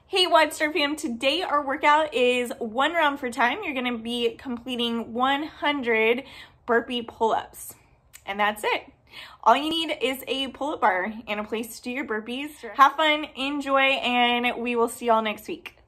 Hey Wodstar fam, today our workout is 1 round for time. You're gonna be completing 100 burpee pull-ups, and that's it. All you need is a pull-up bar and a place to do your burpees. Have fun, enjoy, and we will see y'all next week.